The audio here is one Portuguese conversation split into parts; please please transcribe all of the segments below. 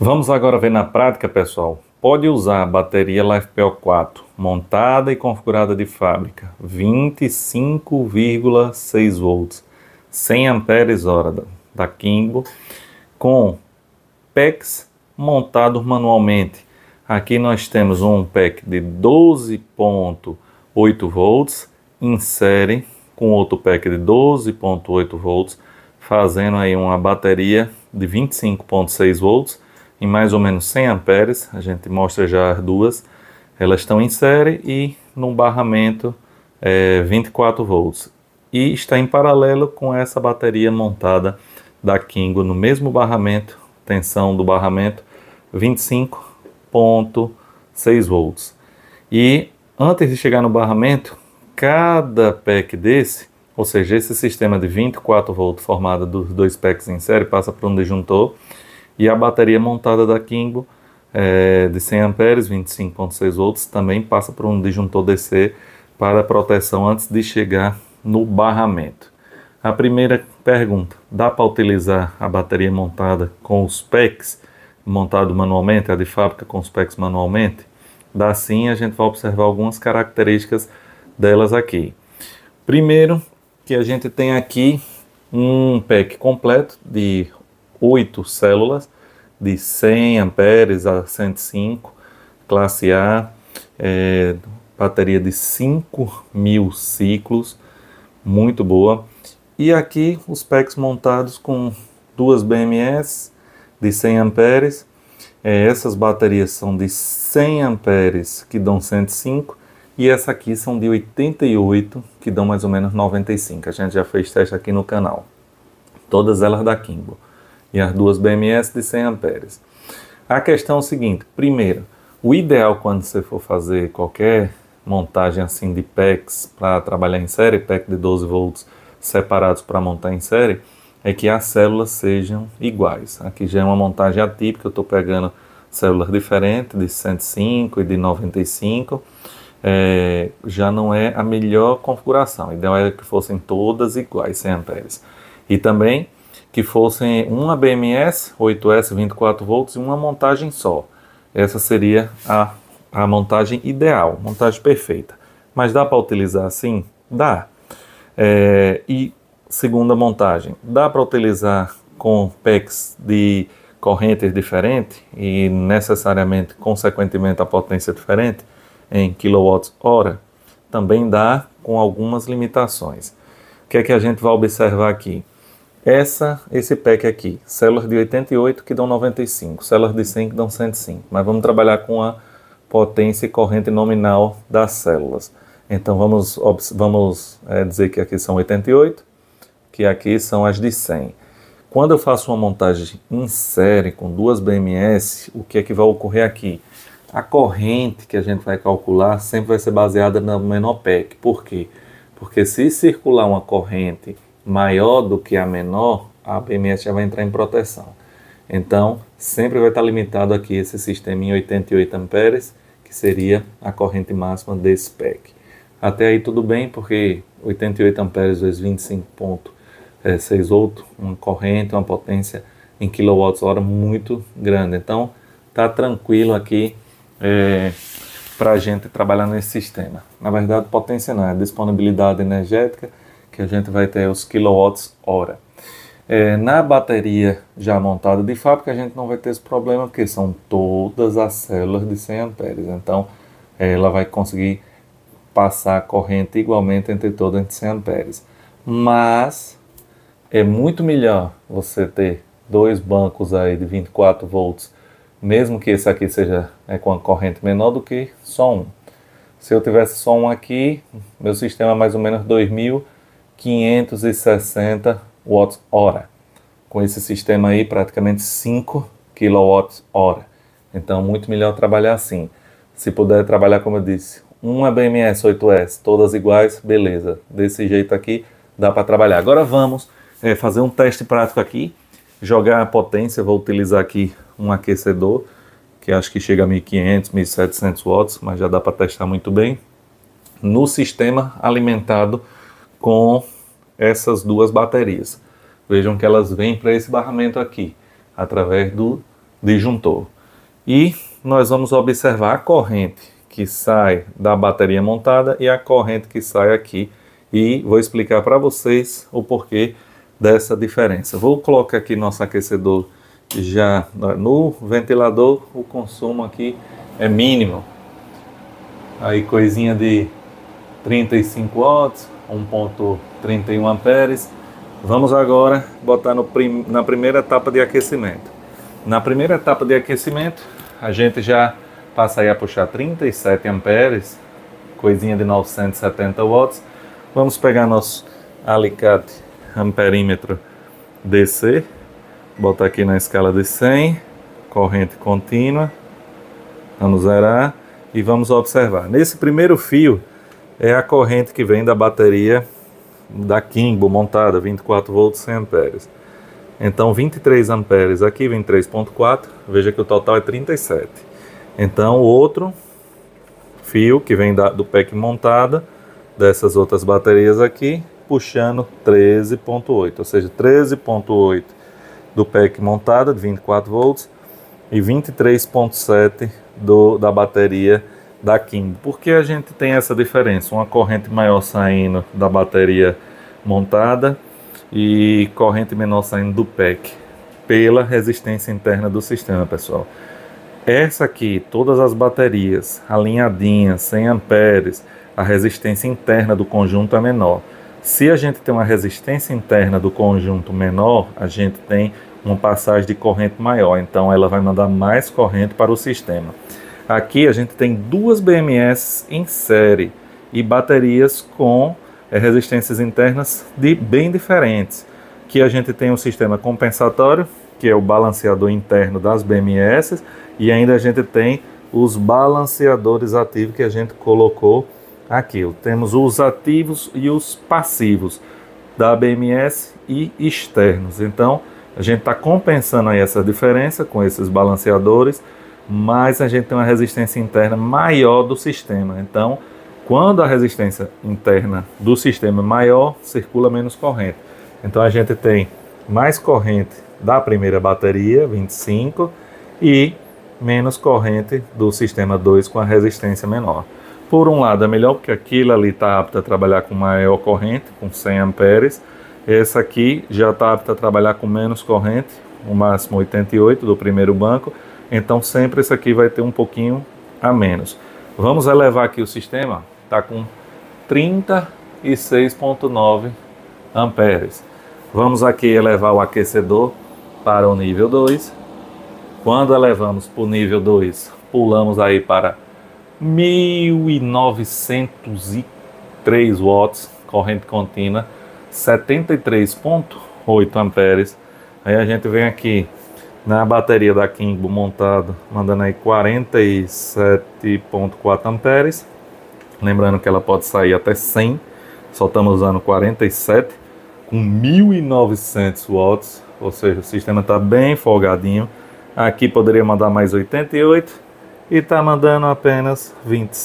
Vamos agora ver na prática, pessoal. Pode usar a bateria LiFePO4 montada e configurada de fábrica, 25,6 volts, 100 amperes hora da Kingo, com packs montados manualmente. Aqui nós temos um pack de 12,8 volts em série com outro pack de 12,8 volts, fazendo aí uma bateria de 25,6 volts em mais ou menos 100 amperes. A gente mostra já as duas. Elas estão em série e no barramento 24 volts. E está em paralelo com essa bateria montada da Kingo no mesmo barramento, tensão do barramento 25,6 volts. E antes de chegar no barramento, cada pack desse, ou seja, esse sistema de 24 volts formado dos dois packs em série, passa por um disjuntor, e a bateria montada da Kingo de 100 amperes, 25,6 volts, também passa por um disjuntor DC para proteção antes de chegar no barramento. A primeira pergunta: dá para utilizar a bateria montada com os packs montado manualmente, a de fábrica com os packs manualmente? Dá sim, a gente vai observar algumas características delas aqui. Primeiro, que a gente tem aqui um pack completo de 8 células, de 100 amperes a 105, classe A, bateria de 5.000 ciclos, muito boa. E aqui os packs montados com duas BMS de 100 amperes. Essas baterias são de 100 amperes que dão 105 e essa aqui são de 88 que dão mais ou menos 95. A gente já fez teste aqui no canal. Todas elas da Kingo. E as duas BMS de 100 amperes. A questão é o seguinte: primeiro, o ideal quando você for fazer qualquer montagem assim de packs para trabalhar em série, pack de 12 volts separados para montar em série, é que as células sejam iguais. Aqui já é uma montagem atípica, eu estou pegando células diferentes, de 105 e de 95, já não é a melhor configuração. O ideal é que fossem todas iguais, 100 amperes. E também que fossem uma BMS, 8S, 24 volts e uma montagem só. Essa seria a montagem ideal, montagem perfeita. Mas dá para utilizar assim? Dá. E segunda montagem, dá para utilizar com packs de correntes diferentes e necessariamente, consequentemente, a potência diferente em kWh? Também dá, com algumas limitações. O que é que a gente vai observar aqui? Esse pack aqui, células de 88 que dão 95, células de 100 que dão 105, mas vamos trabalhar com a potência e corrente nominal das células. Então vamos dizer que aqui são 88, que aqui são as de 100. Quando eu faço uma montagem em série com duas BMS, o que é que vai ocorrer aqui? A corrente que a gente vai calcular sempre vai ser baseada no menor pack. Por quê? Porque se circular uma corrente maior do que a menor, a BMS já vai entrar em proteção. Então, sempre vai estar limitado aqui esse sistema em 88 amperes, que seria a corrente máxima desse pack. Até aí tudo bem, porque 88 amperes vezes 25,6 volts, uma corrente, uma potência em kWh muito grande. Então, tá tranquilo aqui para a gente trabalhar nesse sistema. Na verdade, potência não, é disponibilidade energética, que a gente vai ter os kWh. Na bateria já montada de fábrica, a gente não vai ter esse problema, porque são todas as células de 100 amperes. Então, ela vai conseguir passar a corrente igualmente entre todas de 100 amperes. Mas é muito melhor você ter dois bancos aí de 24 volts, mesmo que esse aqui seja com a corrente menor, do que só um. Se eu tivesse só um aqui, meu sistema é mais ou menos 2.560 watts-hora. Com esse sistema aí, praticamente 5 kWh. Então, muito melhor trabalhar assim. Se puder trabalhar, como eu disse, uma BMS 8S, todas iguais, beleza. Desse jeito aqui, dá para trabalhar. Agora vamos fazer um teste prático aqui. Jogar a potência, vou utilizar aqui um aquecedor, que acho que chega a 1.500, 1.700 watts, mas já dá para testar muito bem. No sistema alimentado com essas duas baterias. Vejam que elas vêm para esse barramento aqui, através do disjuntor. E nós vamos observar a corrente que sai da bateria montada e a corrente que sai aqui. E vou explicar para vocês o porquê dessa diferença. Vou colocar aqui nosso aquecedor já no ventilador. O consumo aqui é mínimo. Aí coisinha de 35 watts, 1.31 amperes. Vamos agora botar na primeira etapa de aquecimento. Na primeira etapa de aquecimento, a gente já passa aí a puxar 37 amperes, coisinha de 970 watts. Vamos pegar nosso alicate amperímetro DC, botar aqui na escala de 100, corrente contínua, vamos zerar e vamos observar. Nesse primeiro fio é a corrente que vem da bateria da Kingbo montada, 24 volts 100 amperes. Então 23 amperes aqui, 23.4, veja que o total é 37. Então o outro fio que vem do pack montada, dessas outras baterias aqui, puxando 13.8, ou seja, 13.8 do pack montada de 24 volts e 23.7 da bateria da Kingbo. Por que a gente tem essa diferença? Uma corrente maior saindo da bateria montada e corrente menor saindo do pack, pela resistência interna do sistema, pessoal. Essa aqui, todas as baterias alinhadinhas, 100 amperes, a resistência interna do conjunto é menor. Se a gente tem uma resistência interna do conjunto menor, a gente tem uma passagem de corrente maior, então ela vai mandar mais corrente para o sistema. Aqui a gente tem duas BMS em série e baterias com resistências internas bem diferentes. Que a gente tem um sistema compensatório, que é o balanceador interno das BMS, e ainda a gente tem os balanceadores ativos que a gente colocou aqui. Temos os ativos e os passivos da BMS e externos. Então a gente está compensando aí essa diferença com esses balanceadores, mas a gente tem uma resistência interna maior do sistema. Então, quando a resistência interna do sistema é maior, circula menos corrente. Então a gente tem mais corrente da primeira bateria, 25, e menos corrente do sistema 2 com a resistência menor. Por um lado é melhor porque aquilo ali está apto a trabalhar com maior corrente, com 100 amperes. Essa aqui já está apta a trabalhar com menos corrente, o máximo 88 do primeiro banco. Então sempre esse aqui vai ter um pouquinho a menos. Vamos elevar aqui o sistema, está com 36.9 amperes. Vamos aqui elevar o aquecedor para o nível 2. Quando elevamos para o nível 2, pulamos aí para 1903 watts, corrente contínua, 73.8 amperes. Aí a gente vem aqui na bateria da Kingbo montado, mandando aí 47.4 amperes. Lembrando que ela pode sair até 100, só estamos usando 47, com 1900 watts, ou seja, o sistema está bem folgadinho. Aqui poderia mandar mais 88 e está mandando apenas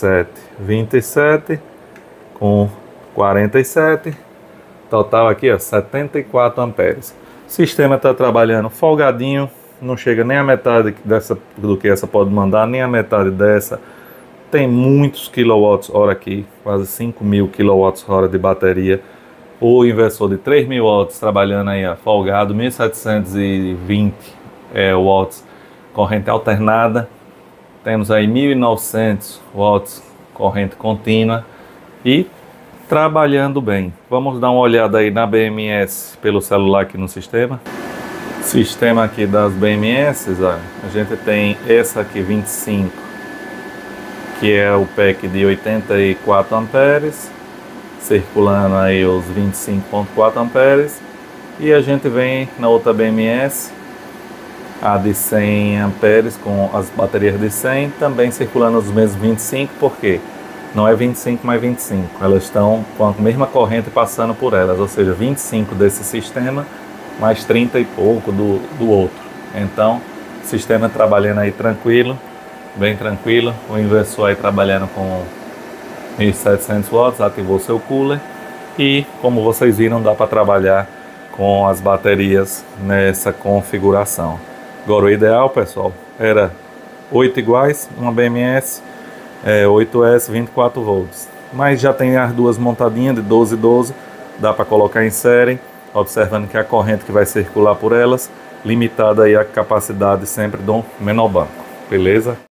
27 com 47, total aqui ó, 74 amperes. O sistema está trabalhando folgadinho, não chega nem a metade do que essa pode mandar, nem a metade dessa. Tem muitos kWh aqui, quase 5.000 kWh de bateria. O inversor de 3.000 watts trabalhando aí folgado, 1.720 watts, corrente alternada. Temos aí 1.900 watts, corrente contínua e trabalhando bem. Vamos dar uma olhada aí na BMS pelo celular aqui no sistema. Sistema aqui das BMS, olha, a gente tem essa aqui 25, que é o pack de 84 amperes, circulando aí os 25.4 amperes, e a gente vem na outra BMS, a de 100 amperes com as baterias de 100, também circulando os mesmos 25, porque não é 25 mais 25, elas estão com a mesma corrente passando por elas, ou seja, 25 desse sistema, mais 30 e pouco do outro. Então, sistema trabalhando aí tranquilo, bem tranquilo, o inversor aí trabalhando com 1.700 watts, ativou seu cooler e, como vocês viram, dá para trabalhar com as baterias nessa configuração. Agora o ideal, pessoal, era 8 iguais, uma BMS, 8S, 24 volts. Mas já tem as duas montadinhas de 12 e 12, dá para colocar em série, observando que a corrente que vai circular por elas, limitada aí a capacidade sempre do menor banco, beleza?